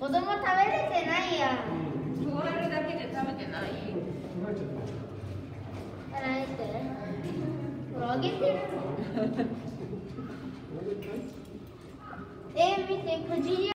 子供食べれてないやん。 座るだけで食べてない。 洗えて。これあげてるの。見て、くじり